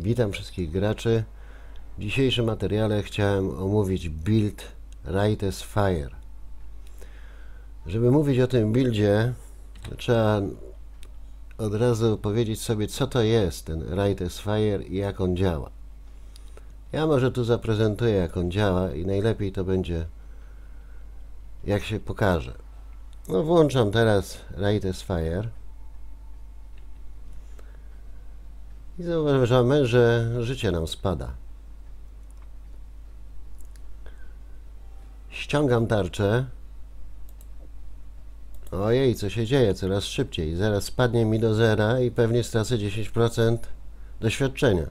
Witam wszystkich graczy. W dzisiejszym materiale chciałem omówić build Right as Fire. Żeby mówić o tym buildzie, trzeba od razu powiedzieć sobie, co to jest ten Right as Fire i jak on działa. Ja może tu zaprezentuję, jak on działa i najlepiej to będzie, jak się pokaże. No, włączam teraz Right as Fire. I zauważamy, że życie nam spada. Ściągam tarczę. Ojej, co się dzieje? Coraz szybciej. Zaraz spadnie mi do zera i pewnie stracę 10% doświadczenia.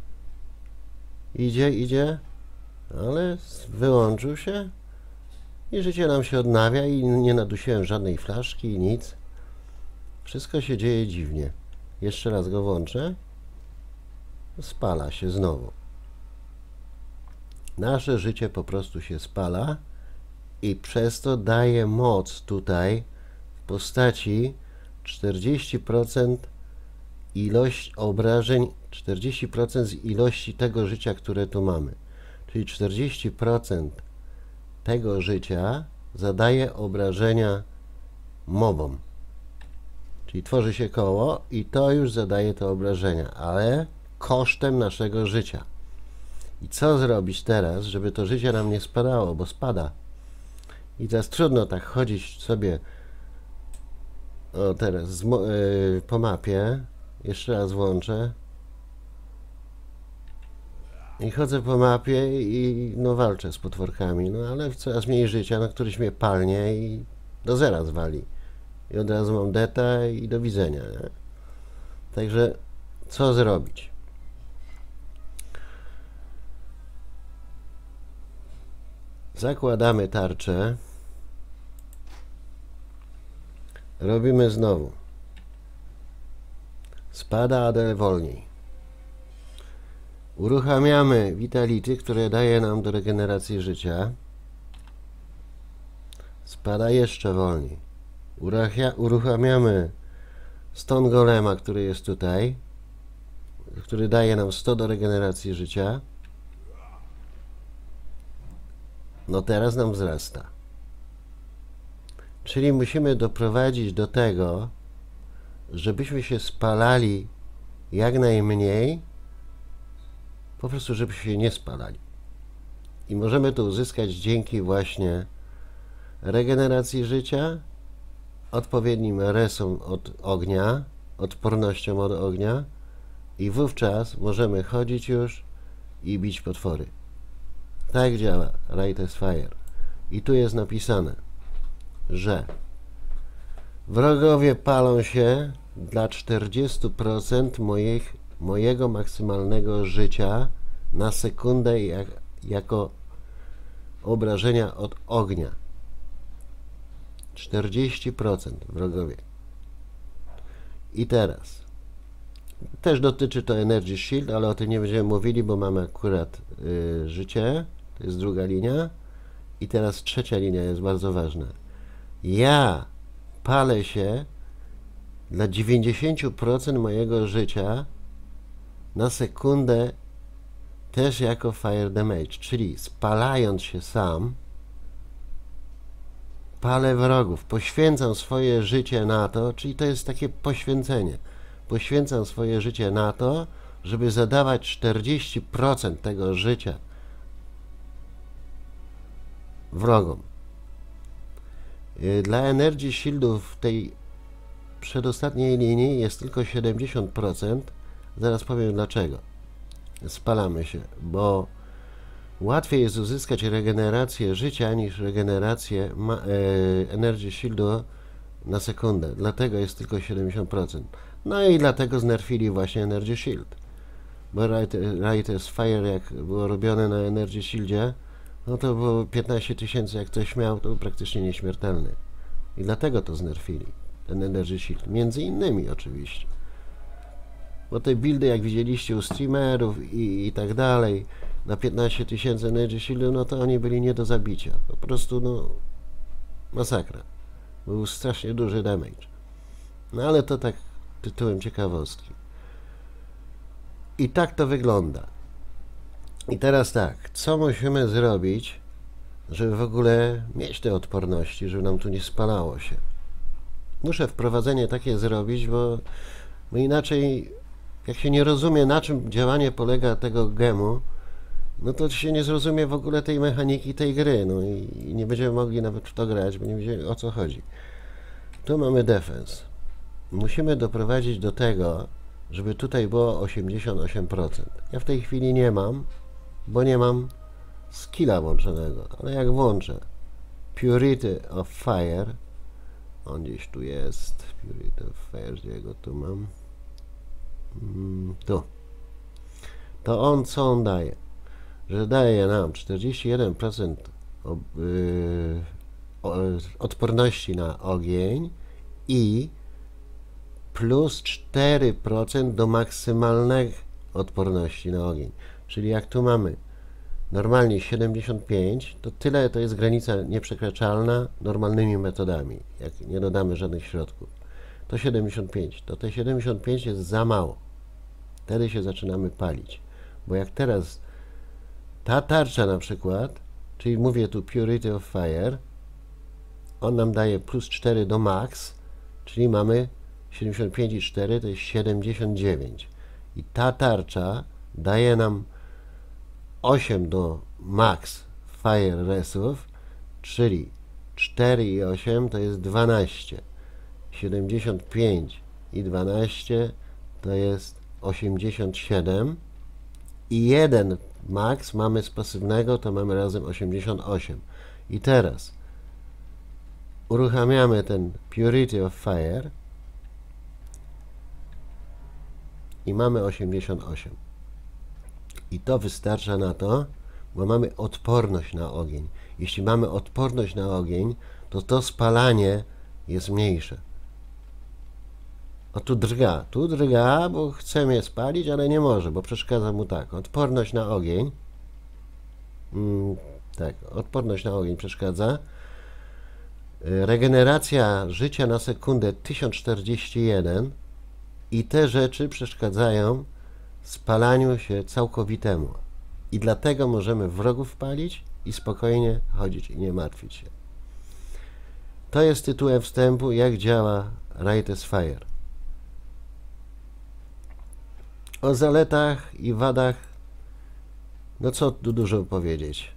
Idzie, ale wyłączył się i życie nam się odnawia i nie nadusiłem żadnej flaszki i nic. Wszystko się dzieje dziwnie. Jeszcze raz go włączę. Spala się znowu. Nasze życie po prostu się spala i przez to daje moc tutaj w postaci 40% ilość obrażeń, 40% z ilości tego życia, które tu mamy. Czyli 40% tego życia zadaje obrażenia mobom. Czyli tworzy się koło i to już zadaje te obrażenia, ale kosztem naszego życia. I co zrobić teraz, żeby to życie nam nie spadało, bo spada. I teraz trudno tak chodzić sobie teraz po mapie. Jeszcze raz włączę. I chodzę po mapie i no walczę z potworkami, no ale coraz mniej życia, na któryś mnie palnie i do zera zwali. I od razu mam deta i do widzenia, nie? Także co zrobić? Zakładamy tarczę. Robimy znowu. Spada, ale wolniej. Uruchamiamy Vitality, które daje nam do regeneracji życia. Spada jeszcze wolniej. Uruchamiamy Stone Golema, który jest tutaj, który daje nam 100 do regeneracji życia. No teraz nam wzrasta. Czyli musimy doprowadzić do tego, żebyśmy się spalali jak najmniej, po prostu żebyśmy się nie spalali. I możemy to uzyskać dzięki właśnie regeneracji życia, odpowiednim resom od ognia, odpornością od ognia i wówczas możemy chodzić już i bić potwory. Tak działa Right as Fire. I tu jest napisane, że wrogowie palą się dla 40% mojego maksymalnego życia na sekundę jako obrażenia od ognia. 40% wrogowie. I teraz też dotyczy to Energy Shield, ale o tym nie będziemy mówili, bo mamy akurat życie. To jest druga linia. I teraz trzecia linia jest bardzo ważna. Ja palę się dla 90% mojego życia na sekundę też jako Fire Damage, czyli spalając się sam, palę wrogów, poświęcam swoje życie na to, czyli to jest takie poświęcenie. Poświęcam swoje życie na to, żeby zadawać 40% tego życia wrogom. Dla Energy Shieldów w tej przedostatniej linii jest tylko 70%. Zaraz powiem dlaczego. Spalamy się, bo łatwiej jest uzyskać regenerację życia niż regenerację Energy Shieldu na sekundę. Dlatego jest tylko 70%. No i dlatego znerfili właśnie Energy Shield. Bo Right as Fire, jak było robione na Energy Shieldzie, no to było 15 000, jak ktoś miał, to był praktycznie nieśmiertelny. I dlatego to znerfili, ten Energy Shield. Między innymi oczywiście. Bo te buildy, jak widzieliście u streamerów i tak dalej, na 15 000 Energy Shieldu, no to oni byli nie do zabicia. Po prostu, no, masakra. Był strasznie duży damage. No ale to tak tytułem ciekawostki. I tak to wygląda. I teraz tak, co musimy zrobić, żeby w ogóle mieć te odporności, żeby nam tu nie spalało się? Muszę wprowadzenie takie zrobić, bo inaczej, jak się nie rozumie, na czym działanie polega tego gemu, no to się nie zrozumie w ogóle tej mechaniki tej gry, no i nie będziemy mogli nawet w to grać, bo nie wiedzieli, o co chodzi. Tu mamy defense. Musimy doprowadzić do tego, żeby tutaj było 88%. Ja w tej chwili nie mam, bo nie mam skilla włączonego, ale jak włączę Purity of Fire, on gdzieś tu jest, Purity of Fire, gdzie go tu mam? Tu. To on, co on daje? Że daje nam 41% odporności na ogień i plus 4% do maksymalnej odporności na ogień. Czyli jak tu mamy normalnie 75, to tyle to jest granica nieprzekraczalna normalnymi metodami, jak nie dodamy żadnych środków. To 75. To te 75 jest za mało. Wtedy się zaczynamy palić. Bo jak teraz ta tarcza na przykład, czyli mówię tu Purity of Fire, on nam daje plus 4 do max, czyli mamy 75,4 to jest 79. I ta tarcza daje nam 8 do max fire resów, czyli 4 i 8 to jest 12. 75 i 12 to jest 87 i 1 max mamy z pasywnego, to mamy razem 88. I teraz uruchamiamy ten Purity of Fire i mamy 88. I to wystarcza na to, bo mamy odporność na ogień. Jeśli mamy odporność na ogień, to to spalanie jest mniejsze. O, tu drga, bo chce mnie spalić, ale nie może, bo przeszkadza mu tak. Odporność na ogień. Tak, odporność na ogień przeszkadza. Regeneracja życia na sekundę 1041 i te rzeczy przeszkadzają spalaniu się całkowitemu. I dlatego możemy wrogów palić i spokojnie chodzić i nie martwić się. To jest tytułem wstępu, jak działa Righteous Fire. O zaletach i wadach, no co tu dużo powiedzieć.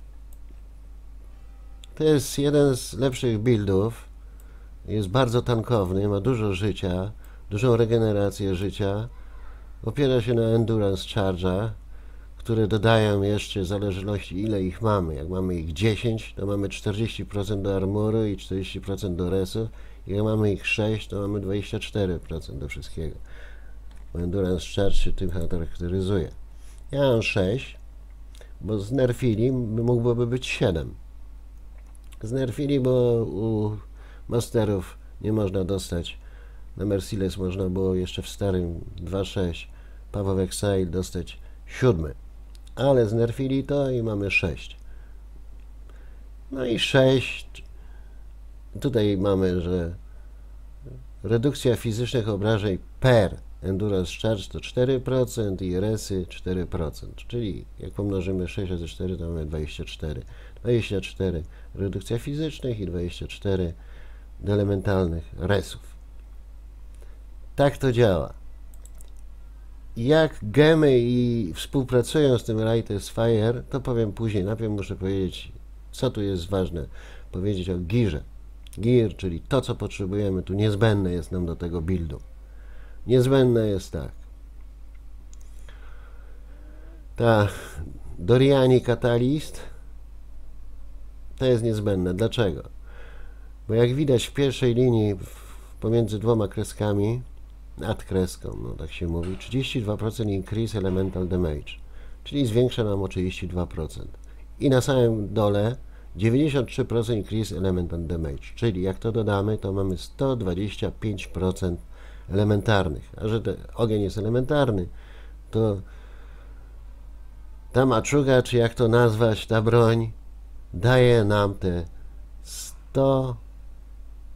To jest jeden z lepszych buildów. Jest bardzo tankowny, ma dużo życia, dużą regenerację życia. Opiera się na Endurance Charge'ach, które dodają jeszcze w zależności ile ich mamy. Jak mamy ich 10, to mamy 40% do armoru i 40% do resu. Jak mamy ich 6, to mamy 24% do wszystkiego. Bo Endurance Charge się tym charakteryzuje. Ja mam 6, bo znerfili, mógłby być 7. Znerfili, bo u masterów nie można dostać. Na Merciless można było jeszcze w starym 2.6 Path of Exile dostać 7. Ale znerfili to i mamy 6. No i 6. Tutaj mamy, że redukcja fizycznych obrażeń per Endurance Charge to 4% i resy 4%. Czyli jak pomnożymy 6 razy 4 to mamy 24. 24 redukcja fizycznych i 24 do elementalnych resów. Tak to działa. Jak gemy i współpracują z tym Righteous Fire, to powiem później. Najpierw muszę powiedzieć, co tu jest ważne. Powiedzieć o gearze. Gear, czyli to, co potrzebujemy, tu niezbędne jest nam do tego buildu. Niezbędne jest tak. Ta Doriani Catalyst to jest niezbędne. Dlaczego? Bo jak widać w pierwszej linii pomiędzy dwoma kreskami, nad kreską, no tak się mówi, 32% increase elemental damage, czyli zwiększa nam o 32%. I na samym dole 93% increase elemental damage, czyli jak to dodamy, to mamy 125% elementarnych. A że ten ogień jest elementarny, to ta maczuga, czy jak to nazwać, ta broń, daje nam te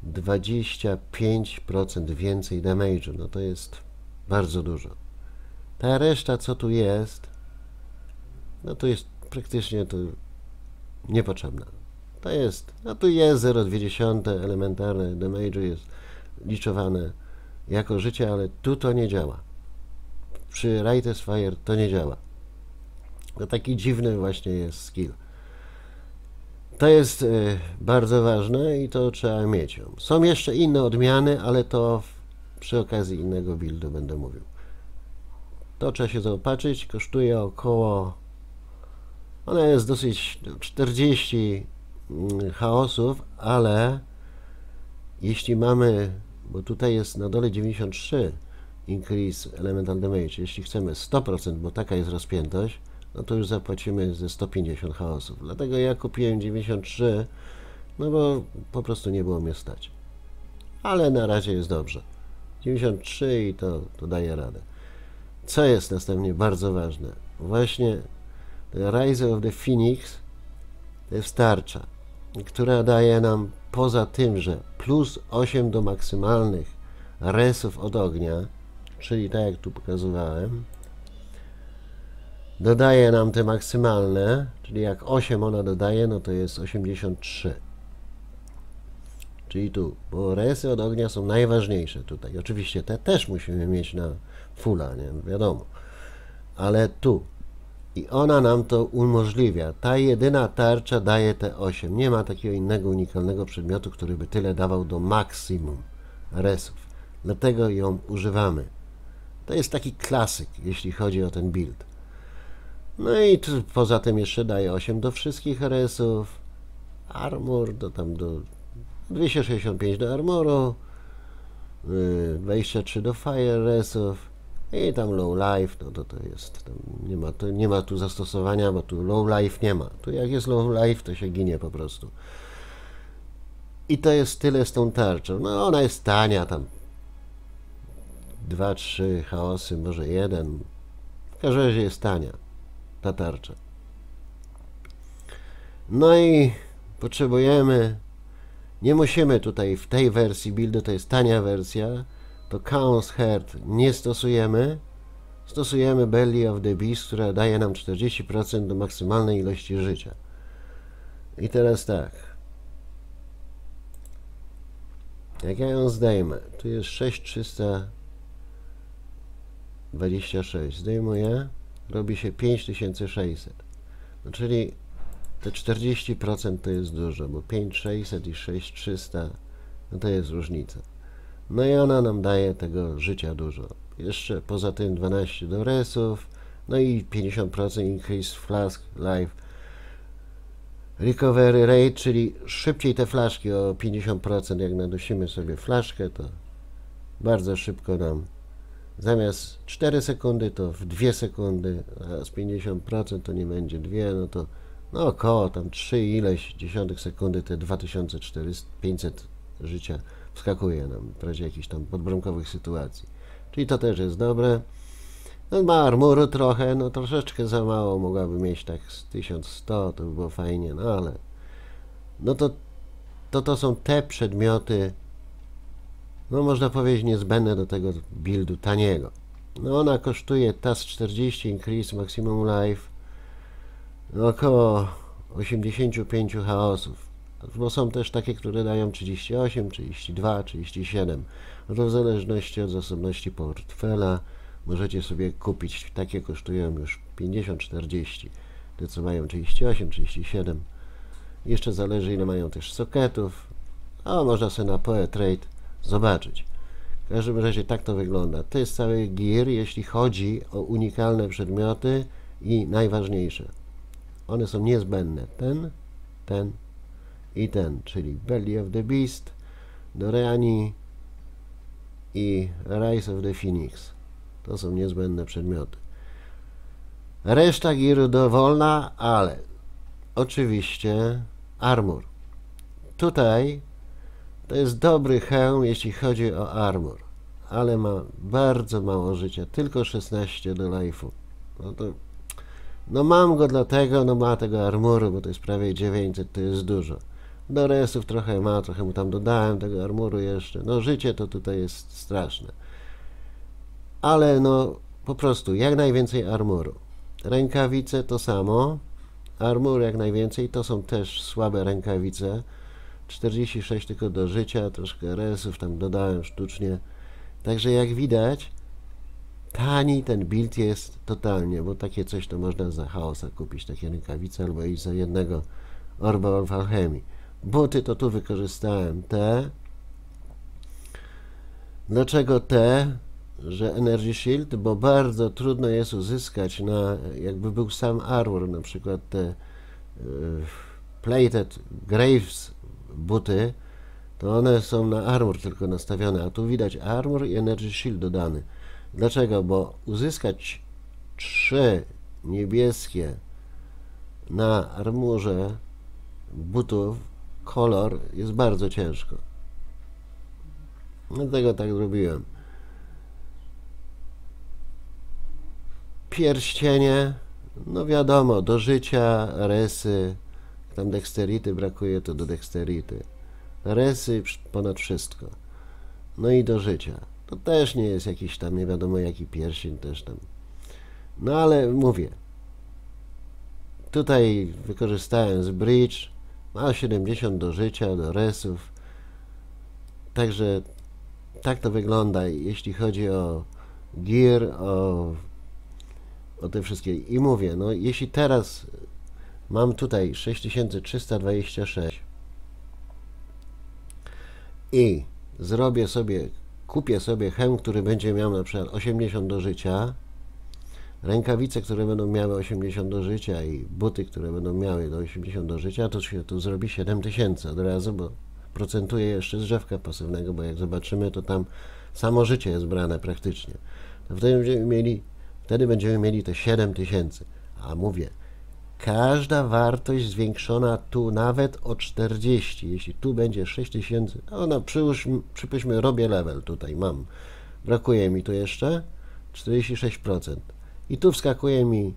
125% więcej damage'u. No to jest bardzo dużo. Ta reszta, co tu jest, no to jest praktycznie to niepotrzebna. To jest, no tu jest 0,2 elementarne damage jest liczowane jako życie, ale tu to nie działa. Przy Righteous Fire to nie działa. To taki dziwny właśnie jest skill. To jest bardzo ważne i to trzeba mieć. Są jeszcze inne odmiany, ale to przy okazji innego buildu będę mówił. To trzeba się zaopatrzyć, kosztuje około, ona jest dosyć 40 chaosów, ale jeśli mamy, bo tutaj jest na dole 93 increase elemental damage, jeśli chcemy 100%, bo taka jest rozpiętość, no to już zapłacimy ze 150 chaosów. Dlatego ja kupiłem 93, no bo po prostu nie było mnie stać. Ale na razie jest dobrze. 93 i to daje radę. Co jest następnie bardzo ważne? Właśnie Rise of the Phoenix to jest tarcza, która daje nam poza tym, że plus 8 do maksymalnych resów od ognia, czyli tak jak tu pokazywałem, dodaje nam te maksymalne, czyli jak 8 ona dodaje, no to jest 83. Czyli tu, bo resy od ognia są najważniejsze tutaj. Oczywiście te też musimy mieć na fulla, nie wiadomo. Ale tu. I ona nam to umożliwia. Ta jedyna tarcza daje te 8. Nie ma takiego innego unikalnego przedmiotu, który by tyle dawał do maksimum resów. Dlatego ją używamy. To jest taki klasyk, jeśli chodzi o ten build. No i tu, poza tym jeszcze daje 8 do wszystkich resów. Armor do 265 do armoru, 23 do fire resów i tam low life, no to jest, tam nie ma tu zastosowania, bo tu low life nie ma. Tu jak jest low life, to się ginie po prostu. I to jest tyle z tą tarczą. No ona jest tania, tam 2-3 chaosy, może jeden. W każdym razie jest tania ta tarcza. No i potrzebujemy, nie musimy tutaj w tej wersji buildu, to jest tania wersja, to Chaos Heart nie stosujemy. Stosujemy Belly of the Beast, która daje nam 40% do maksymalnej ilości życia. I teraz tak. Jak ja ją zdejmę, tu jest 6326. Zdejmuję, robi się 5600. No czyli te 40% to jest dużo, bo 5600 i 6300 no to jest różnica. No i ona nam daje tego życia dużo. Jeszcze poza tym 12 do resów, no i 50% increase flask life recovery rate, czyli szybciej te flaszki o 50%, jak nadusimy sobie flaszkę, to bardzo szybko nam zamiast 4 sekundy to w 2 sekundy, a z 50% to nie będzie 2, no to no około tam 3 ileś dziesiątych sekundy te 2500 życia wskakuje nam w razie jakichś tam podbramkowych sytuacji. Czyli to też jest dobre. No ma armuru trochę, no troszeczkę za mało, mogłaby mieć tak z 1100, to by było fajnie, no ale no to są te przedmioty, no można powiedzieć niezbędne do tego buildu taniego. No ona kosztuje TAS 40 Increase Maximum Life około 85 chaosów. Bo są też takie, które dają 38, 32, 37. No to w zależności od zasobności portfela możecie sobie kupić. Takie kosztują już 50, 40. Te co mają 38, 37. Jeszcze zależy ile mają też soketów. A można sobie na PoE Trade zobaczyć. W każdym razie tak to wygląda. To jest cały gear, jeśli chodzi o unikalne przedmioty i najważniejsze. One są niezbędne. Ten i ten, czyli Belly of the Beast, Doreani i Rise of the Phoenix. To są niezbędne przedmioty. Reszta gearu dowolna, ale oczywiście armor. Tutaj to jest dobry hełm, jeśli chodzi o armor, ale ma bardzo mało życia, tylko 16 do life'u. No mam go dlatego, no ma tego armoru, bo to jest prawie 900, to jest dużo. Do resów trochę ma, trochę mu tam dodałem tego armoru jeszcze. No życie to tutaj jest straszne. Ale no po prostu jak najwięcej armuru. Rękawice to samo. Armur jak najwięcej, to są też słabe rękawice. 46 tylko do życia, troszkę resów tam dodałem sztucznie. Także jak widać, tani ten build jest totalnie, bo takie coś to można za chaosa kupić, takie rękawice, albo i za jednego Orba of Alchemy. Buty to tu wykorzystałem te. Dlaczego te? Że Energy Shield, bo bardzo trudno jest uzyskać na, jakby był sam armor, na przykład te Plated Graves buty, to one są na armor tylko nastawione, a tu widać armor i Energy Shield dodany. Dlaczego? Bo uzyskać 3 niebieskie na armurze butów kolor jest bardzo ciężko. Dlatego tak zrobiłem. Pierścienie, no wiadomo, do życia, resy, tam dexterity brakuje, to do dexterity. Resy ponad wszystko. No i do życia. To też nie jest jakiś tam, nie wiadomo jaki pierścień też tam. No ale mówię, tutaj wykorzystałem z bridge, ma 70 do życia, do resów. Także tak to wygląda, jeśli chodzi o gear, o te wszystkie. I mówię, no jeśli teraz mam tutaj 6326 i zrobię sobie, kupię sobie hełm, który będzie miał na przykład 80 do życia, rękawice, które będą miały 80 do życia i buty, które będą miały do 80 do życia, to się tu zrobi 7000 od razu, bo procentuje jeszcze z drzewka pasywnego, bo jak zobaczymy, to tam samo życie jest brane praktycznie. To wtedy będziemy mieli te 7000. A mówię, każda wartość zwiększona tu nawet o 40. Jeśli tu będzie 6000, no przypuśćmy, robię level tutaj, mam. Brakuje mi tu jeszcze 46%. I tu wskakuje mi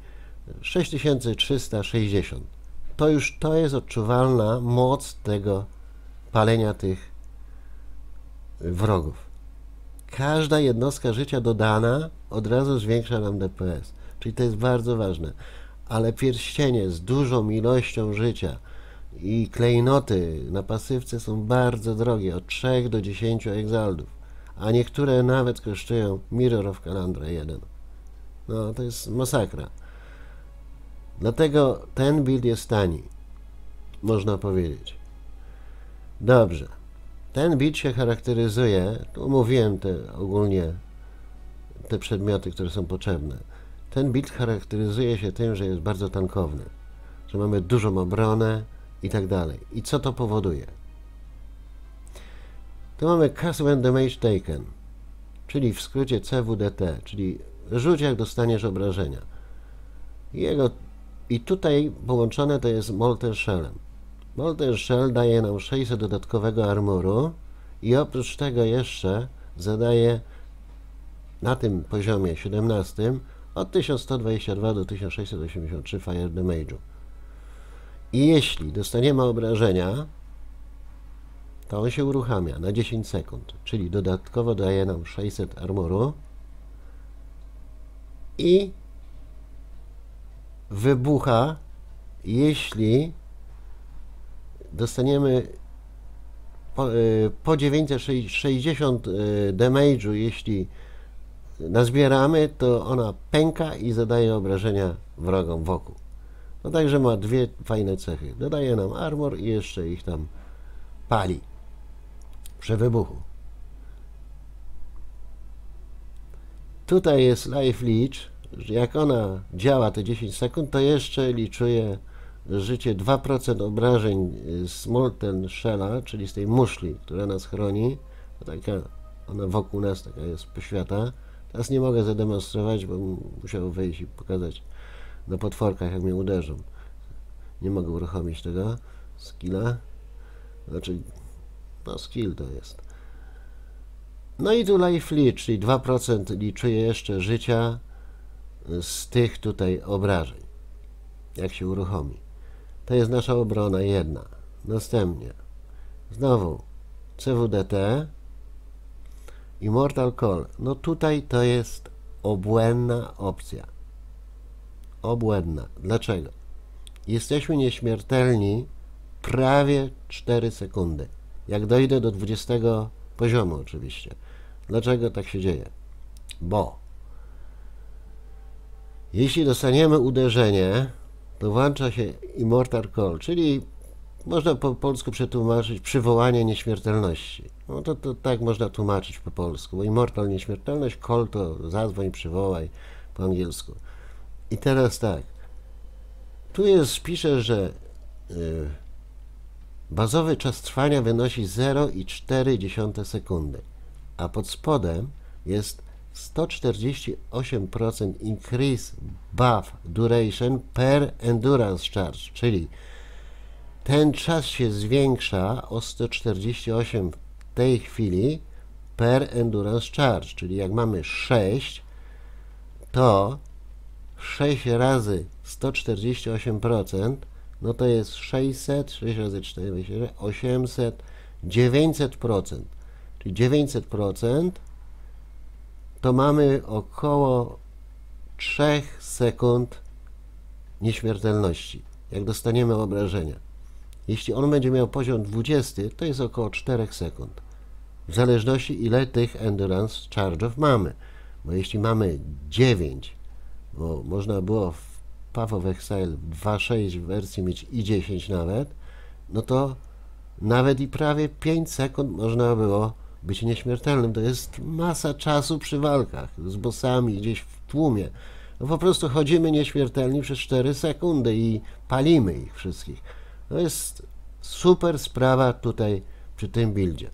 6360. To jest odczuwalna moc tego palenia tych wrogów. Każda jednostka życia dodana od razu zwiększa nam DPS. Czyli to jest bardzo ważne. Ale pierścienie z dużą ilością życia i klejnoty na pasywce są bardzo drogie, od 3 do 10 egzaldów. A niektóre nawet kosztują Mirror of Kalandra 1. No to jest masakra. Dlatego ten build jest tani. Można powiedzieć. Dobrze. Ten build się charakteryzuje, tu mówiłem ogólnie te przedmioty, które są potrzebne. Ten build charakteryzuje się tym, że jest bardzo tankowny, że mamy dużą obronę i tak dalej. I co to powoduje? Tu mamy Cast When Damage Taken, czyli w skrócie CWDT, czyli rzuć jak dostaniesz obrażenia. I tutaj połączone to jest Molten Shellem. Molten Shell daje nam 600 dodatkowego armuru i oprócz tego jeszcze zadaje na tym poziomie 17 od 1122 do 1683 Fire Damage'u. I jeśli dostaniemy obrażenia, to on się uruchamia na 10 sekund, czyli dodatkowo daje nam 600 armuru i wybucha, jeśli dostaniemy po 960 damage'u, jeśli nazbieramy, to ona pęka i zadaje obrażenia wrogom wokół. No także ma dwie fajne cechy. Dodaje nam armor i jeszcze ich tam pali przy wybuchu. Tutaj jest Life Leech. Jak ona działa te 10 sekund, to jeszcze liczuje życie 2% obrażeń z Molten Shella, czyli z tej muszli, która nas chroni. Taka, ona wokół nas taka jest poświata. Teraz nie mogę zademonstrować, bo musiał wyjść i pokazać na potworkach, jak mnie uderzą. Nie mogę uruchomić tego skilla. Znaczy, no skill to jest. No i tu Life Leech, czyli 2% liczuje jeszcze życia z tych tutaj obrażeń, jak się uruchomi. To jest nasza obrona jedna. Następnie znowu CWDT i Mortal Call. No tutaj to jest obłędna opcja. Obłędna. Dlaczego? Jesteśmy nieśmiertelni prawie 4 sekundy. Jak dojdę do 20 poziomu oczywiście. Dlaczego tak się dzieje? Bo jeśli dostaniemy uderzenie, to włącza się Immortal Call, czyli można po polsku przetłumaczyć przywołanie nieśmiertelności. No to tak można tłumaczyć po polsku, bo Immortal nieśmiertelność, Call to zadzwoń, przywołaj po angielsku. I teraz tak, tu pisze, że bazowy czas trwania wynosi 0,4 sekundy, a pod spodem jest 148% increase buff duration per endurance charge, czyli ten czas się zwiększa o 148 w tej chwili per endurance charge, czyli jak mamy 6, to 6 razy 148%, no to jest 600, 6 razy 4, 800, 900%, czyli 900% to mamy około 3 sekund nieśmiertelności, jak dostaniemy obrażenia. Jeśli on będzie miał poziom 20, to jest około 4 sekund. W zależności ile tych endurance charge'ów mamy. Bo jeśli mamy 9, bo można było w Path of Exile 2.6 w wersji mieć i 10 nawet, no to nawet i prawie 5 sekund można było być nieśmiertelnym. To jest masa czasu przy walkach z bossami gdzieś w tłumie. No po prostu chodzimy nieśmiertelni przez 4 sekundy i palimy ich wszystkich. To jest super sprawa tutaj przy tym buildzie.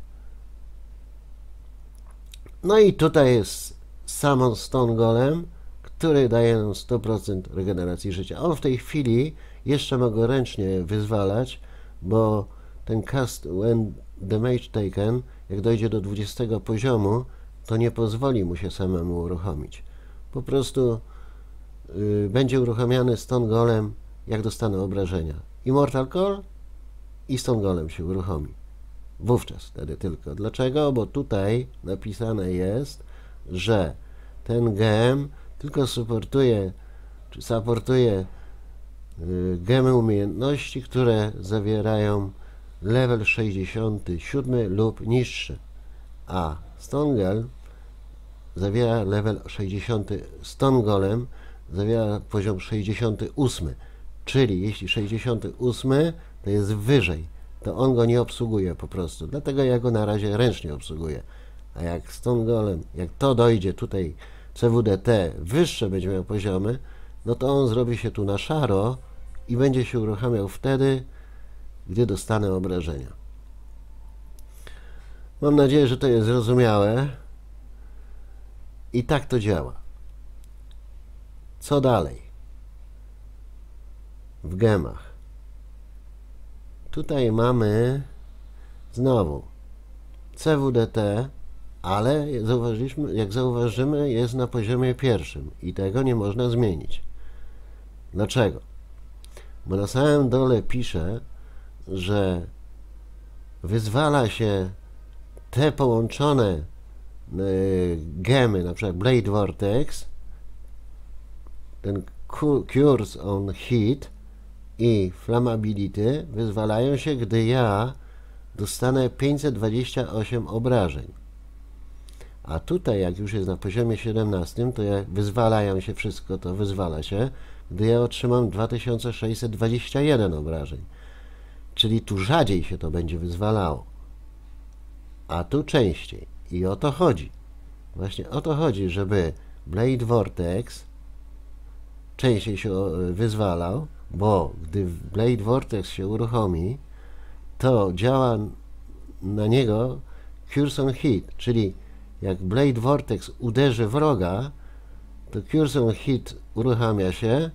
No i tutaj jest Summon Stone Golem, który daje nam 100% regeneracji życia. On w tej chwili jeszcze mogę ręcznie wyzwalać, bo ten cast when damage taken, jak dojdzie do 20 poziomu, to nie pozwoli mu się samemu uruchomić. Po prostu będzie uruchamiany Stone Golem, jak dostanę obrażenia. Immortal Call i Stone Golem się uruchomi. Wówczas wtedy tylko. Dlaczego? Bo tutaj napisane jest, że ten gem tylko supportuje gemy umiejętności, które zawierają level 67 lub niższy, a Stone Golem zawiera level 60, Stone Golem zawiera poziom 68, czyli jeśli 68 to jest wyżej, to on go nie obsługuje po prostu, dlatego ja go na razie ręcznie obsługuję. A jak Stone Golem, jak to dojdzie tutaj CWDT, wyższe będzie miał poziomy, no to on zrobi się tu na szaro i będzie się uruchamiał wtedy, gdy dostanę obrażenia. Mam nadzieję, że to jest zrozumiałe i tak to działa. Co dalej? W gemach. Tutaj mamy znowu CWDT, ale jak zauważymy, jest na poziomie pierwszym i tego nie można zmienić. Dlaczego? Bo na samym dole pisze, że wyzwala się te połączone gemy, na przykład Blade Vortex, ten Cures on Heat i Flammability wyzwalają się, gdy ja dostanę 528 obrażeń. A tutaj, jak już jest na poziomie 17, to wyzwalają się wszystko, to wyzwala się, gdy ja otrzymam 2621 obrażeń. Czyli tu rzadziej się to będzie wyzwalało. A tu częściej. I o to chodzi. Właśnie o to chodzi, żeby Blade Vortex częściej się wyzwalał, bo gdy Blade Vortex się uruchomi, to działa na niego Cures on Hit, czyli jak Blade Vortex uderzy wroga, to Cures on Hit uruchamia się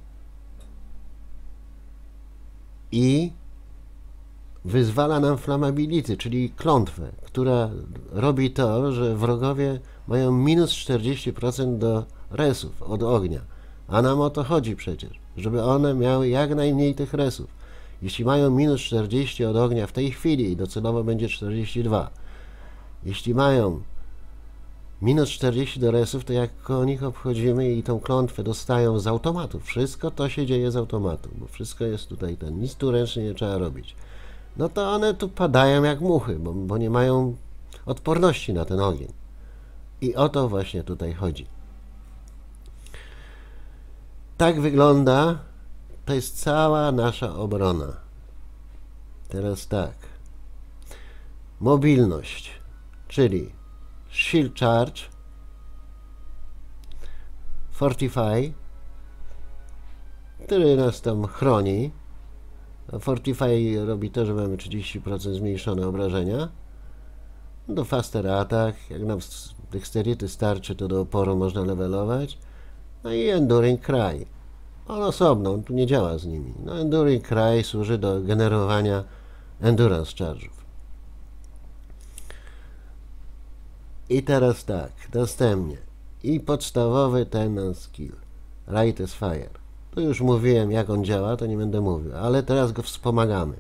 i wyzwala nam Flammability, czyli klątwę, która robi to, że wrogowie mają minus 40% do resów od ognia. A nam o to chodzi przecież, żeby one miały jak najmniej tych resów. Jeśli mają minus 40 od ognia w tej chwili, docelowo będzie 42. Jeśli mają Minus 40 do resów, to jak o nich obchodzimy i tą klątwę dostają z automatu. Wszystko to się dzieje z automatu, bo wszystko jest tutaj nic tu ręcznie nie trzeba robić. No to one tu padają jak muchy, bo nie mają odporności na ten ogień. I o to właśnie tutaj chodzi. Tak wygląda, to jest cała nasza obrona. Teraz tak. Mobilność, czyli Shield Charge, Fortify, który nas tam chroni. A Fortify robi to, że mamy 30% zmniejszone obrażenia. Do Faster Attack, jak nam Dexterity starczy, to do oporu można levelować. No i Enduring Cry. On osobno, on tu nie działa z nimi. No Enduring Cry służy do generowania Endurance Charge'ów. I teraz tak, następnie. I podstawowy ten skill. Right as Fire. Tu już mówiłem, jak on działa, to nie będę mówił, ale teraz go wspomagamy.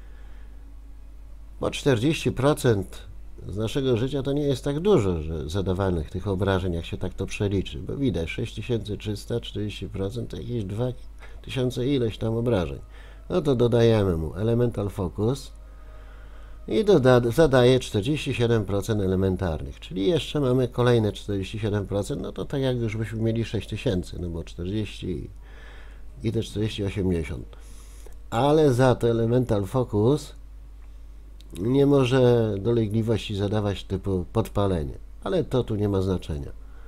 Bo 40% z naszego życia to nie jest tak dużo, że zadawanych tych obrażeń, jak się tak to przeliczy. Bo widać, 6300, 40% to jakieś 2000 ileś tam obrażeń. No to dodajemy mu Elemental Focus i zadaje 47% elementarnych, czyli jeszcze mamy kolejne 47%, no to tak jak już byśmy mieli 6000, no bo 40 i te 40, 80. Ale za to Elemental Focus nie może dolegliwości zadawać typu podpalenie, ale to tu nie ma znaczenia.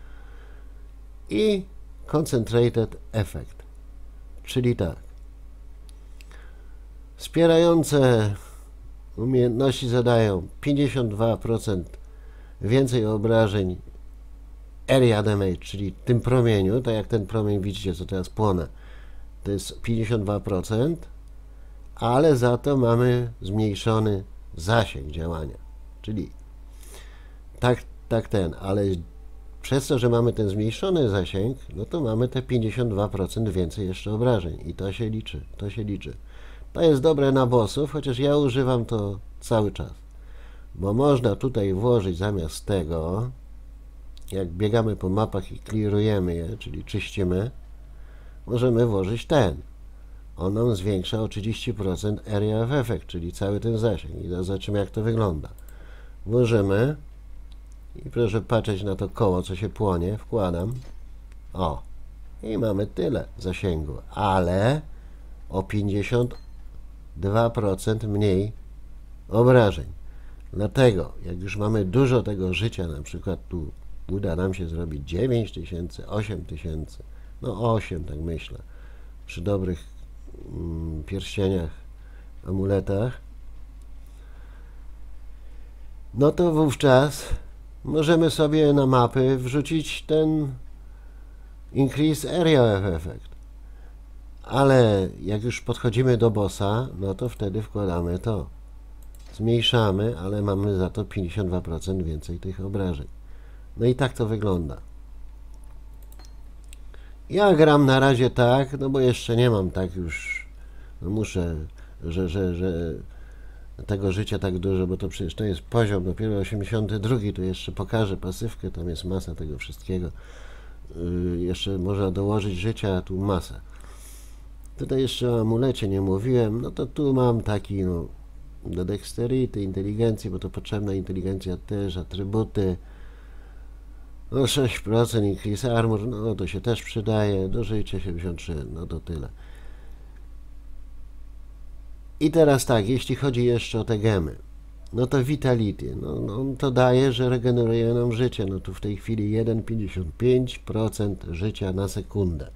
I Concentrated Effect, czyli tak. Wspierające umiejętności zadają 52% więcej obrażeń Area Damage, czyli tym promieniu, tak jak ten promień widzicie, co teraz płonę, to jest 52%, ale za to mamy zmniejszony zasięg działania, czyli ale przez to, że mamy ten zmniejszony zasięg, no to mamy te 52% więcej jeszcze obrażeń i to się liczy, to się liczy. To jest dobre na bossów, chociaż ja używam to cały czas, bo można tutaj włożyć zamiast tego, jak biegamy po mapach i clearujemy je, czyli czyścimy, możemy włożyć ten. On nam zwiększa o 30% Area of Effect, czyli cały ten zasięg. I zobaczymy, jak to wygląda. Włożymy i proszę patrzeć na to koło, co się płonie. Wkładam. O. I mamy tyle zasięgu, ale o 52% mniej obrażeń. Dlatego, jak już mamy dużo tego życia, na przykład tu uda nam się zrobić 9000, 8000, no 8, tak myślę, przy dobrych pierścieniach, amuletach, no to wówczas możemy sobie na mapy wrzucić ten Increase Area of Effect. Ale jak już podchodzimy do bossa, no to wtedy wkładamy to. Zmniejszamy, ale mamy za to 52% więcej tych obrażeń. No i tak to wygląda. Ja gram na razie tak, no bo jeszcze nie mam tak już, no muszę, że tego życia tak dużo, bo to przecież to jest poziom dopiero 82, to jeszcze pokażę pasywkę, tam jest masa tego wszystkiego. Jeszcze można dołożyć życia, a tu masa. Tutaj jeszcze o amulecie nie mówiłem, no to tu mam taki, no, do dexterity, inteligencji, bo to potrzebna inteligencja też, atrybuty. No 6% increase armor, no to się też przydaje, do życia 73, no to tyle. I teraz tak, jeśli chodzi jeszcze o te gemy, no to vitality, no to daje, że regeneruje nam życie, no tu w tej chwili 1,55% życia na sekundę.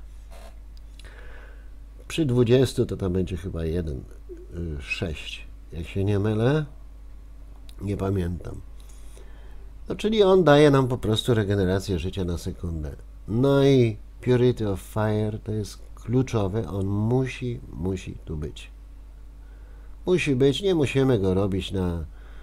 Przy 20 to tam będzie chyba 1,6, jak się nie mylę, nie pamiętam. No, czyli on daje nam po prostu regenerację życia na sekundę. No i Purity of Fire to jest kluczowy, on musi tu być. Musi być, nie musimy go robić na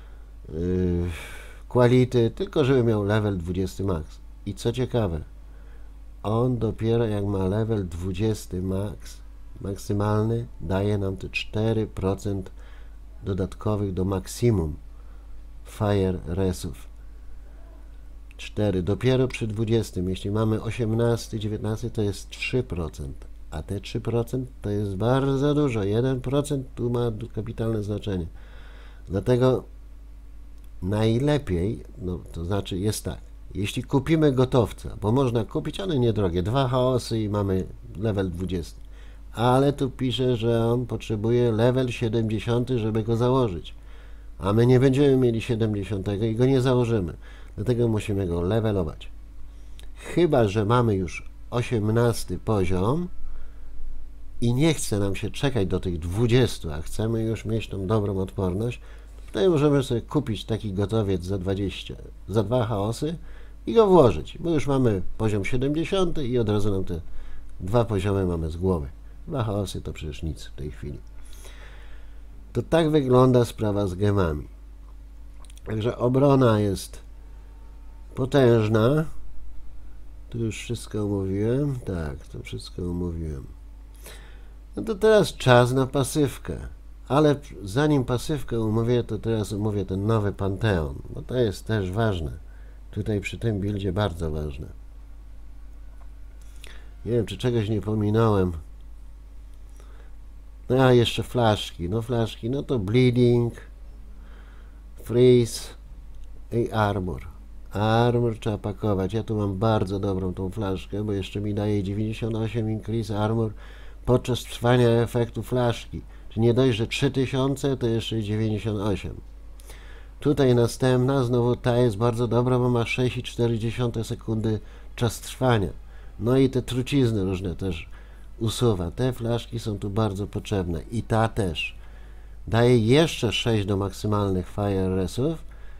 quality, tylko żeby miał level 20 max. I co ciekawe, on dopiero jak ma level 20 max, maksymalny, daje nam te 4% dodatkowych do maksimum Fire Resów. 4. Dopiero przy 20. Jeśli mamy 18, 19, to jest 3%. A te 3% to jest bardzo dużo. 1% tu ma kapitalne znaczenie. Dlatego najlepiej, no to znaczy jest tak, jeśli kupimy gotowca, bo można kupić, one niedrogie, 2 chaosy i mamy level 20. Ale tu pisze, że on potrzebuje level 70, żeby go założyć. A my nie będziemy mieli 70 i go nie założymy. Dlatego musimy go levelować. Chyba że mamy już 18 poziom i nie chce nam się czekać do tych 20, a chcemy już mieć tą dobrą odporność, wtedy możemy sobie kupić taki gotowiec za 20, za 2 chaosy i go włożyć, bo już mamy poziom 70 i od razu nam te 2 poziomy mamy z głowy. 2 chaosy to przecież nic w tej chwili. To tak wygląda sprawa z gemami. Także obrona jest potężna. Tu już wszystko omówiłem. Tak, to wszystko omówiłem. No to teraz czas na pasywkę. Ale zanim pasywkę omówię, to teraz omówię ten nowy Panteon, bo to jest też ważne. Tutaj przy tym buildzie bardzo ważne. Nie wiem, czy czegoś nie pominąłem. No a jeszcze flaszki. No flaszki, no to Bleeding, Freeze i Armor. Armor trzeba pakować. Ja tu mam bardzo dobrą tą flaszkę, bo jeszcze mi daje 98 Increase Armor podczas trwania efektu flaszki. Czyli nie dość, że 3000, to jeszcze 98. Tutaj następna, znowu ta jest bardzo dobra, bo ma 6,4 sekundy czas trwania. No i te trucizny różne też usuwa. Te flaszki są tu bardzo potrzebne. I ta też. Daje jeszcze 6 do maksymalnych Fire Resów.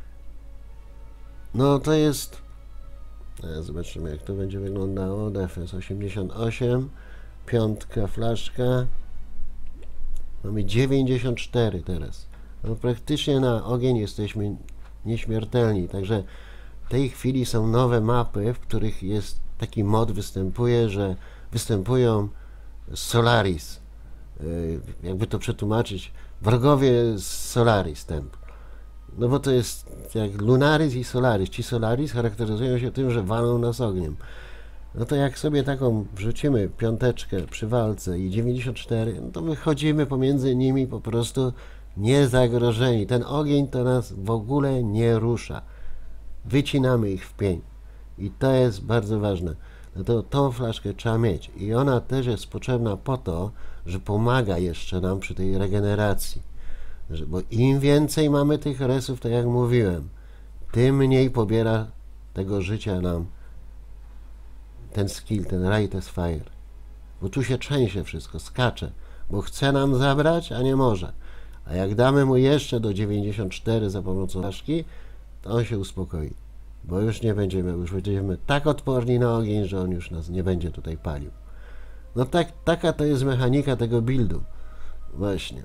No to jest... Zobaczymy, jak to będzie wyglądało. Defense 88. Piątka flaszka. Mamy 94 teraz. No praktycznie na ogień jesteśmy nieśmiertelni. Także w tej chwili są nowe mapy, w których jest taki mod występuje, że występują Solaris. Jakby to przetłumaczyć, wrogowie z Solaris Temple. No bo to jest jak Lunaris i Solaris. Ci Solaris charakteryzują się tym, że walą nas ogniem. No to jak sobie taką wrzucimy piąteczkę przy walce i 94, no to my chodzimy pomiędzy nimi po prostu niezagrożeni. Ten ogień to nas w ogóle nie rusza. Wycinamy ich w pień. I to jest bardzo ważne. No to tą flaszkę trzeba mieć. I ona też jest potrzebna po to, że pomaga jeszcze nam przy tej regeneracji. Bo im więcej mamy tych resów, tak jak mówiłem, tym mniej pobiera tego życia nam ten skill, ten Right as Fire. Bo tu się trzęsie wszystko, skacze. Bo chce nam zabrać, a nie może. A jak damy mu jeszcze do 94 za pomocą flaszki, to on się uspokoi. Bo już nie będziemy, już będziemy tak odporni na ogień, że on już nas nie będzie tutaj palił. No tak, taka to jest mechanika tego buildu. Właśnie.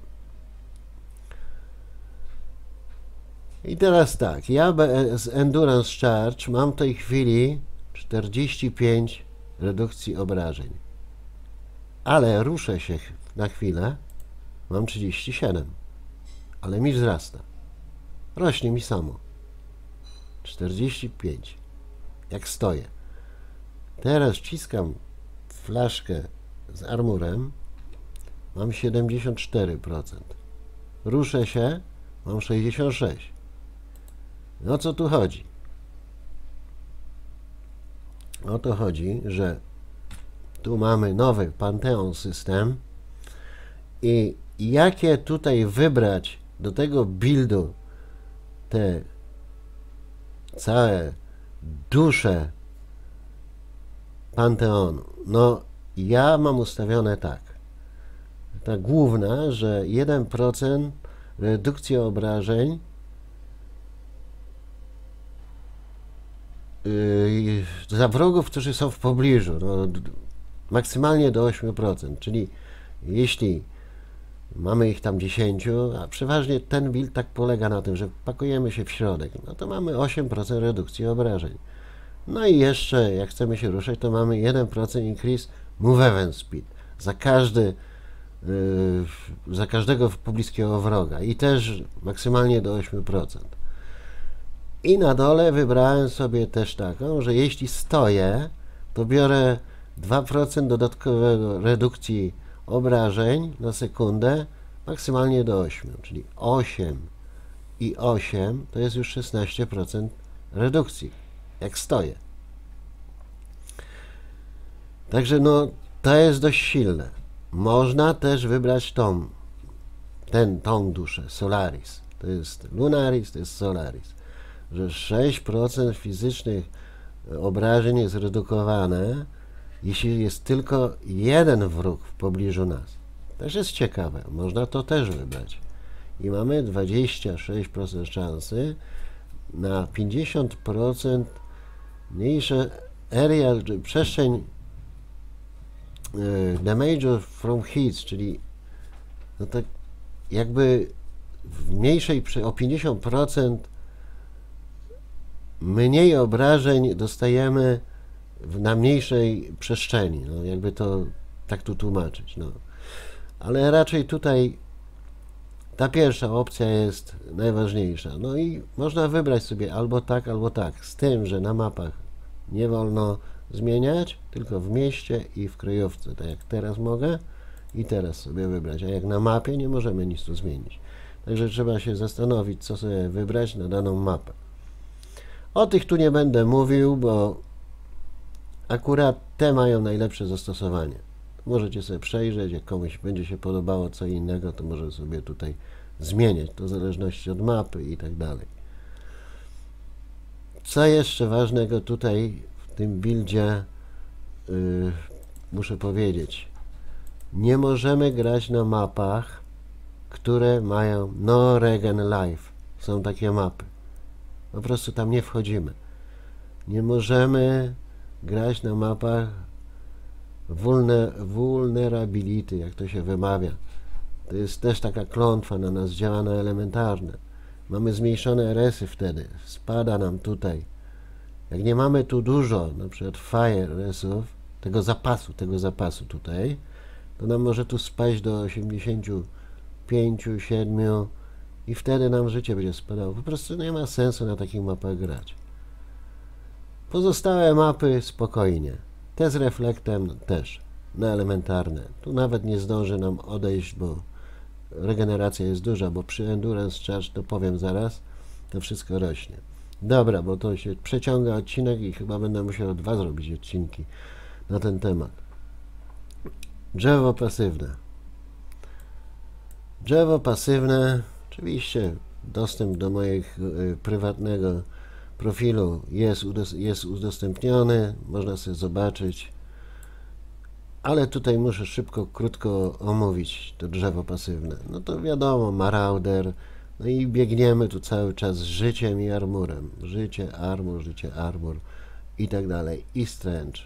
I teraz tak, ja z Endurance Charge mam w tej chwili 45 redukcji obrażeń. Ale ruszę się na chwilę, mam 37. Ale mi wzrasta. Rośnie mi samo. 45. Jak stoję. Teraz wciskam flaszkę z armurem. Mam 74%. Ruszę się. Mam 66%. O co tu chodzi? O to chodzi, że tu mamy nowy Panteon system i jakie tutaj wybrać do tego buildu te całe dusze Panteonu. No ja mam ustawione tak. Ta główna, że 1% redukcji obrażeń za wrogów, którzy są w pobliżu, no, maksymalnie do 8%, czyli jeśli mamy ich tam 10, a przeważnie ten build tak polega na tym, że pakujemy się w środek, no to mamy 8% redukcji obrażeń. No i jeszcze, jak chcemy się ruszać, to mamy 1% increase movement speed za każdego pobliskiego wroga i też maksymalnie do 8%. I na dole wybrałem sobie też taką, że jeśli stoję, to biorę 2% dodatkowego redukcji obrażeń na sekundę, maksymalnie do 8, czyli 8 i 8 to jest już 16% redukcji, jak stoję. Także no, to jest dość silne. Można też wybrać tą duszę, Solaris. To jest Lunaris, to jest Solaris. Że 6% fizycznych obrażeń jest redukowane, jeśli jest tylko jeden wróg w pobliżu nas. Też jest ciekawe, można to też wybrać. I mamy 26% szansy na 50% mniejsze area, przestrzeń damage from hits, czyli no tak jakby w mniejszej, o 50% mniej obrażeń dostajemy na mniejszej przestrzeni, no jakby to tak tu tłumaczyć, no. Ale raczej tutaj ta pierwsza opcja jest najważniejsza. No i można wybrać sobie albo tak, z tym, że na mapach nie wolno zmieniać, tylko w mieście i w kryjówce, tak jak teraz mogę i teraz sobie wybrać, a jak na mapie nie możemy nic tu zmienić. Także trzeba się zastanowić, co sobie wybrać na daną mapę. O tych tu nie będę mówił, bo akurat te mają najlepsze zastosowanie. Możecie sobie przejrzeć, jak komuś będzie się podobało co innego, to może sobie tutaj zmieniać, to w zależności od mapy i tak dalej. Co jeszcze ważnego tutaj w tym buildzie muszę powiedzieć. Nie możemy grać na mapach, które mają no regen life. Są takie mapy. Po prostu tam nie wchodzimy. Nie możemy grać na mapach vulnerability, jak to się wymawia. To jest też taka klątwa na nas, działa na elementarne. Mamy zmniejszone RS-y wtedy. Spada nam tutaj. Jak nie mamy tu dużo, na przykład fire RS-ów, tego zapasu tutaj, to nam może tu spaść do 85, 7 i wtedy nam życie będzie spadało. Po prostu nie ma sensu na takich mapach grać. Pozostałe mapy spokojnie. Te z reflektem też, na elementarne. Tu nawet nie zdąży nam odejść, bo regeneracja jest duża, bo przy Endurance Charge, to powiem zaraz, to wszystko rośnie. Dobra, bo to się przeciąga odcinek i chyba będę musiał 2 zrobić odcinki na ten temat. Drzewo pasywne. Drzewo pasywne, oczywiście dostęp do mojego prywatnego profilu jest udostępniony, można sobie zobaczyć, ale tutaj muszę szybko, krótko omówić to drzewo pasywne. No to wiadomo, Marauder, no i biegniemy tu cały czas z życiem i armurem. Życie, armor i tak dalej, i stręcz.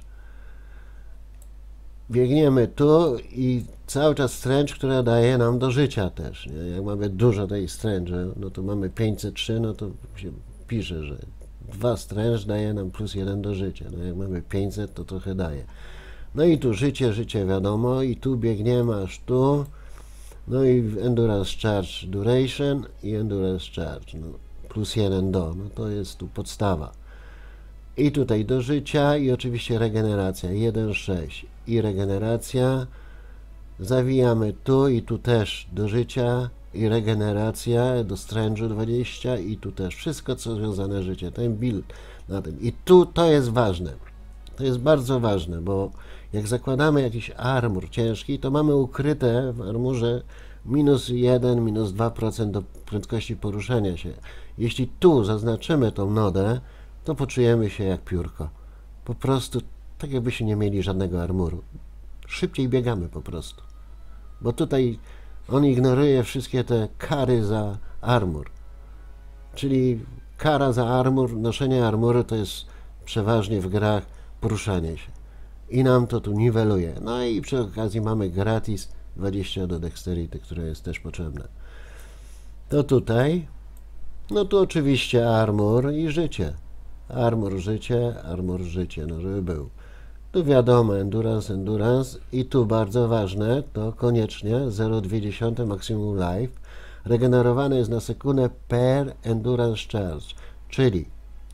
Biegniemy tu i cały czas stręcz, która daje nam do życia też, nie? Jak mamy dużo tej stręczy, no to mamy 503, no to się pisze, że 2 stręcz daje nam plus 1 do życia. No jak mamy 500, to trochę daje. No i tu życie wiadomo, i tu biegniemy aż tu, no i Endurance Charge Duration i Endurance Charge, no, plus 1 do, no to jest tu podstawa. I tutaj do życia i oczywiście regeneracja 1,6 i regeneracja, zawijamy tu i tu też do życia i regeneracja, do strężu 20 i tu też wszystko co związane z życiem, ten build na tym. I tu to jest ważne, to jest bardzo ważne, bo jak zakładamy jakiś armor ciężki, to mamy ukryte w armurze minus 1, minus 2% do prędkości poruszania się. Jeśli tu zaznaczymy tą nodę, to poczujemy się jak piórko. Po prostu tak jakbyśmy nie mieli żadnego armuru. Szybciej biegamy po prostu. Bo tutaj on ignoruje wszystkie te kary za armor. Czyli kara za armor, noszenie armuru to jest przeważnie w grach poruszanie się. I nam to tu niweluje. No i przy okazji mamy gratis 20 do dexterity, które jest też potrzebne. To tutaj, no tu oczywiście armor i życie. Armor, życie, no żeby był. Tu wiadomo, endurance i tu bardzo ważne, to koniecznie 0,2 maximum life. Regenerowane jest na sekundę per endurance charge, czyli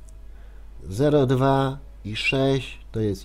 0,2 i 6 to jest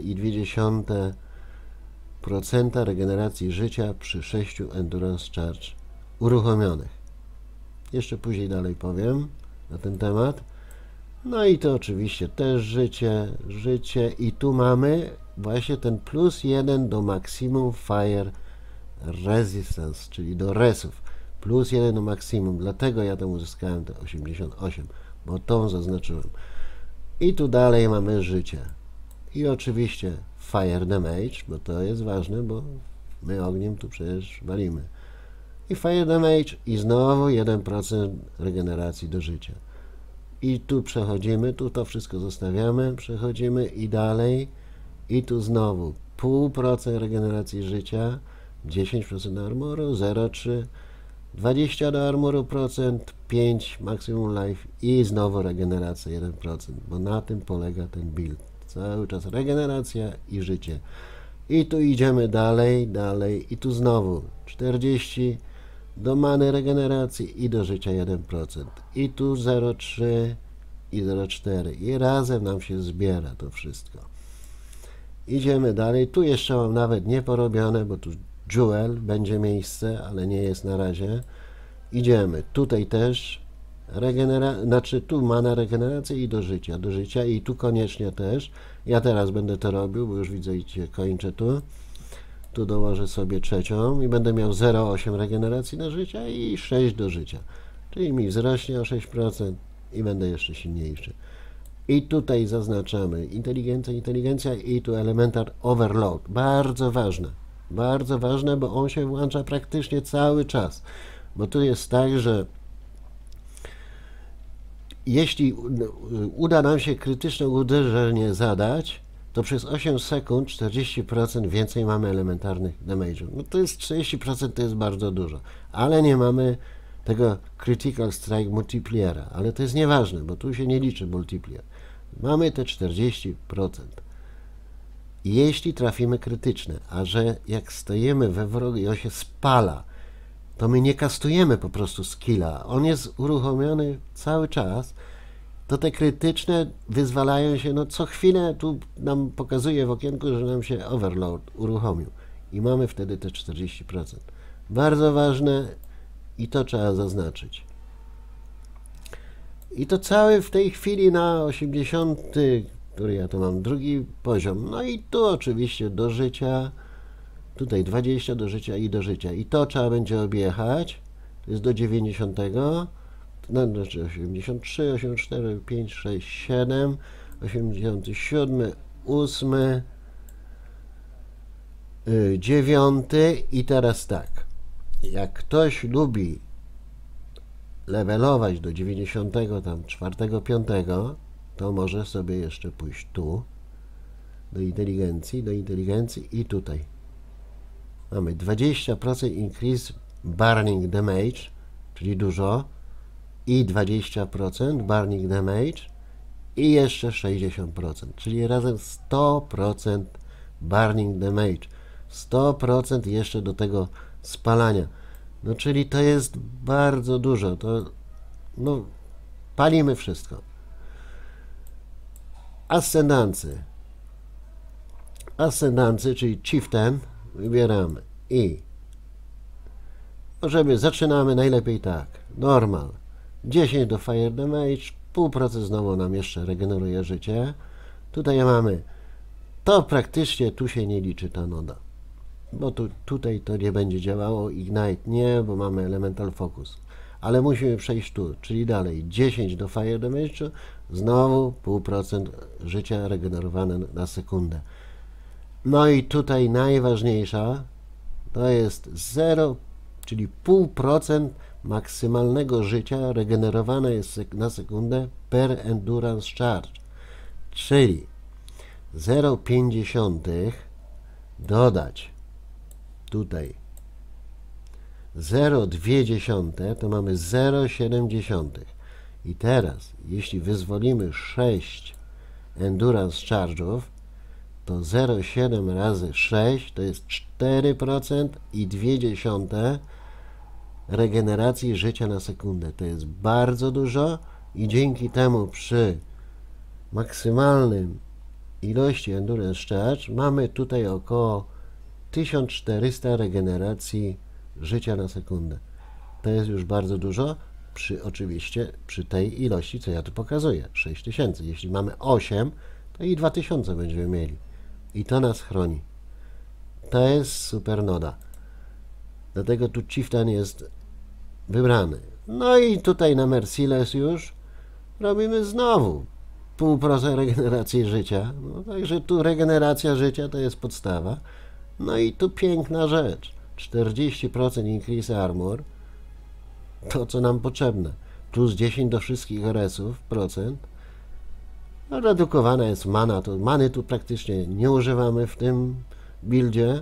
1,2% regeneracji życia przy 6 Endurance Charge uruchomionych. Jeszcze później dalej powiem na ten temat. No i to oczywiście też życie i tu mamy właśnie ten +1 do maksimum Fire Resistance, czyli do resów. +1 do maksimum, dlatego ja tam uzyskałem te 88, bo tą zaznaczyłem. I tu dalej mamy życie. I oczywiście Fire Damage, bo to jest ważne, bo my ogniem tu przecież walimy. I Fire Damage i znowu 1% regeneracji do życia. I tu przechodzimy, tu to wszystko zostawiamy, przechodzimy i dalej. I tu znowu 0,5% regeneracji życia, 10% do armoru, 0,3%, 20 do armoru procent, 5 maximum life i znowu regeneracja 1%, bo na tym polega ten build. Cały czas regeneracja i życie. I tu idziemy dalej i tu znowu 40 do many regeneracji i do życia 1%. I tu 0,3 i 0,4 i razem nam się zbiera to wszystko. Idziemy dalej. Tu jeszcze mam nawet nie porobione, bo tu Jewel będzie miejsce, ale nie jest na razie. Idziemy. Tutaj też znaczy tu mana regeneracji i do życia i tu koniecznie też. Ja teraz będę to robił, bo już widzę, kończę tu. Tu dołożę sobie trzecią i będę miał 0,8 regeneracji do życia i 6 do życia. Czyli mi wzrośnie o 6% i będę jeszcze silniejszy. I tutaj zaznaczamy inteligencja i tu elementar overload. Bardzo ważne, bo on się włącza praktycznie cały czas. Bo tu jest tak, że jeśli uda nam się krytyczne uderzenie zadać, to przez 8 sekund 40% więcej mamy elementarnych damage'u. No to jest 40%, to jest bardzo dużo. Ale nie mamy tego Critical Strike Multipliera. Ale to jest nieważne, bo tu się nie liczy multiplier. Mamy te 40%. Jeśli trafimy krytyczne, a że jak stoimy we wrogu i on się spala, to my nie kastujemy po prostu skilla. On jest uruchomiony cały czas, to te krytyczne wyzwalają się, no co chwilę tu nam pokazuje w okienku, że nam się overload uruchomił i mamy wtedy te 40%. Bardzo ważne i to trzeba zaznaczyć. I to cały w tej chwili na 80, który ja tu mam, drugi poziom. No i tu oczywiście do życia, tutaj 20 do życia i do życia. I to trzeba będzie objechać, to jest do 90, znaczy 83, 84, 5, 6, 7, 87, 8, 9 i teraz tak, jak ktoś lubi levelować do 90, tam 4, 5, to może sobie jeszcze pójść tu, do inteligencji i tutaj. Mamy 20% increase burning damage, czyli dużo, i 20% burning damage i jeszcze 60%, czyli razem 100% burning damage, 100% jeszcze do tego spalania. No czyli to jest bardzo dużo, to no palimy wszystko. Ascendancy, czyli chieftain, wybieramy i żeby zaczynamy najlepiej tak, normal, 10 do fire damage, 0,5% znowu nam jeszcze regeneruje życie. Tutaj mamy, to praktycznie tu się nie liczy ta noda, bo tutaj to nie będzie działało, ignite nie, bo mamy elemental focus, ale musimy przejść tu, czyli dalej 10 do fire damage, znowu 0,5% życia regenerowane na sekundę. No i tutaj najważniejsza to jest 0, czyli 0,5% maksymalnego życia regenerowane jest na sekundę per endurance charge, czyli 0,5 dodać tutaj 0,2 to mamy 0,7 i teraz jeśli wyzwolimy 6 endurance charge'ów, to 0,7 razy 6 to jest 4% i 0,2 regeneracji życia na sekundę. To jest bardzo dużo i dzięki temu przy maksymalnym ilości Endurance Charge mamy tutaj około 1400 regeneracji życia na sekundę. To jest już bardzo dużo, oczywiście przy tej ilości, co ja tu pokazuję, 6000. Jeśli mamy 8, to i 2000 będziemy mieli. I to nas chroni. To jest super noda. Dlatego tu Chieftain jest wybrany. No i tutaj na Merciless już robimy znowu 0,5% regeneracji życia. No, także tu regeneracja życia to jest podstawa. No i tu piękna rzecz. 40% increase armor. To, co nam potrzebne. Plus 10 do wszystkich resów procent. No, redukowana jest mana. To many tu praktycznie nie używamy w tym buildzie.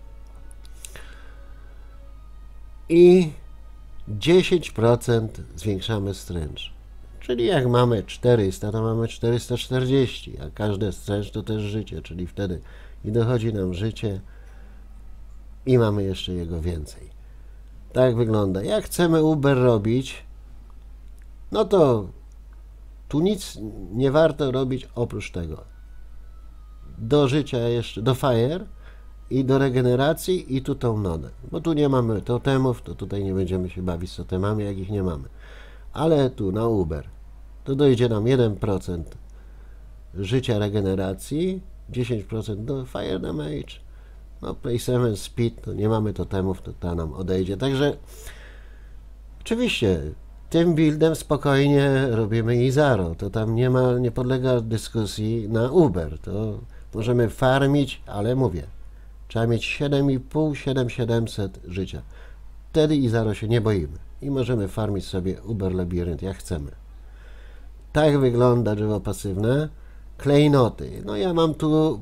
I 10% zwiększamy strength. Czyli jak mamy 400, to mamy 440, a każde strength to też życie, czyli wtedy i dochodzi nam życie i mamy jeszcze jego więcej. Tak wygląda. Jak chcemy Uber robić, no to tu nic nie warto robić oprócz tego. Do życia jeszcze, do fire i do regeneracji i tu tą nodę. Bo tu nie mamy totemów, to tutaj nie będziemy się bawić z totemami, jak ich nie mamy. Ale tu na Uber to dojdzie nam 1% życia regeneracji, 10% do fire damage, no play 7 speed, to nie mamy totemów, to ta nam odejdzie. Także oczywiście tym buildem spokojnie robimy Izaro, to tam nie podlega dyskusji na Uber, to możemy farmić, ale mówię, trzeba mieć 7,5, 7700 życia. Wtedy Izaro się nie boimy i możemy farmić sobie Uber Labirynt jak chcemy. Tak wygląda drzewo pasywne. Klejnoty. No ja mam tu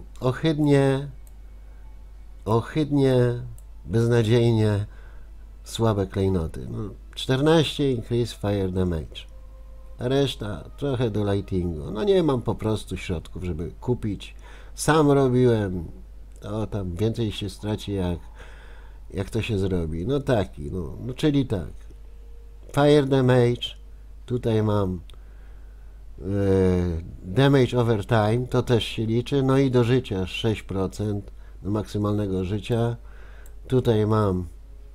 ohydnie, beznadziejnie słabe klejnoty. No, 14 increase fire damage. A reszta trochę do lightingu. No nie mam po prostu środków, żeby kupić. Sam robiłem. To tam więcej się straci jak to się zrobi. No taki, no czyli tak. Fire damage. Tutaj mam damage over time, to też się liczy, no i do życia 6%, do maksymalnego życia. Tutaj mam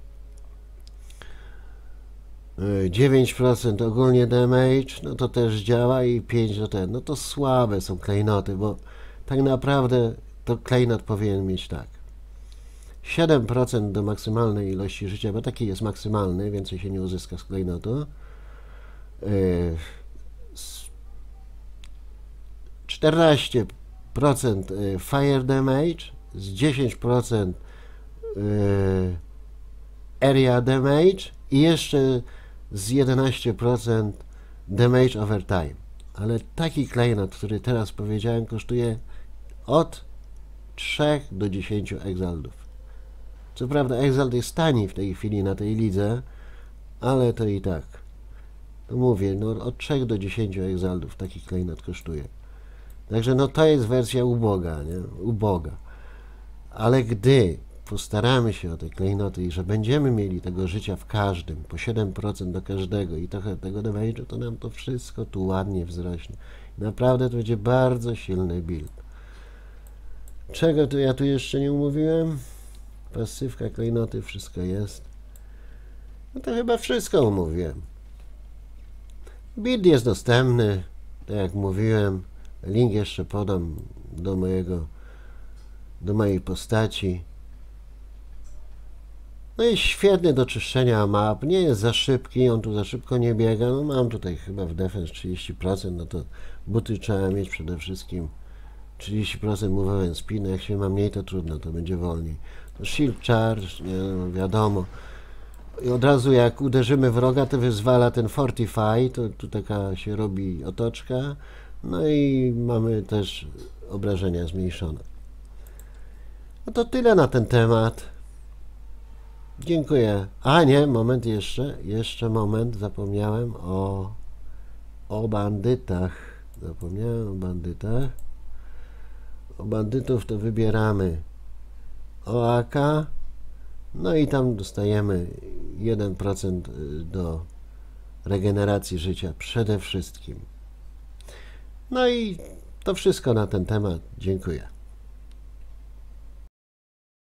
9% ogólnie damage, no to też działa i 5 do ten, no to słabe są klejnoty, bo tak naprawdę to klejnot powinien mieć tak. 7% do maksymalnej ilości życia, bo taki jest maksymalny, więcej się nie uzyska z klejnotu. 14% fire damage, z 10% area damage i jeszcze z 11% damage over time. Ale taki klejnot, który teraz powiedziałem, kosztuje od 3 do 10 exaldów. Co prawda exald jest tani w tej chwili na tej lidze, ale to i tak. No mówię, no od 3 do 10 exaldów taki klejnot kosztuje. Także no to jest wersja uboga, nie? Uboga. Ale gdy postaramy się o te klejnoty i że będziemy mieli tego życia w każdym, po 7% do każdego i trochę tego damage'u, to nam to wszystko tu ładnie wzrośnie. Naprawdę to będzie bardzo silny build. Czego tu ja tu jeszcze nie umówiłem? Pasywka, klejnoty, wszystko jest. No to chyba wszystko umówiłem. Build jest dostępny, tak jak mówiłem. Link jeszcze podam do mojej postaci. No jest świetny do czyszczenia map, nie jest za szybki, on tu za szybko nie biega. No mam tutaj chyba w defense 30%, no to buty trzeba mieć przede wszystkim 30% movement speed, no jak się ma mniej, to trudno, to będzie wolniej. No shield charge, nie, no wiadomo. I od razu jak uderzymy wroga, to wyzwala ten fortify, to tu taka się robi otoczka. No i mamy też obrażenia zmniejszone. No to tyle na ten temat. Dziękuję. A nie, moment jeszcze moment, zapomniałem o bandytach. Zapomniałem o bandytach. O bandytów to wybieramy OAK, no i tam dostajemy 1% do regeneracji życia przede wszystkim. No i to wszystko na ten temat. Dziękuję.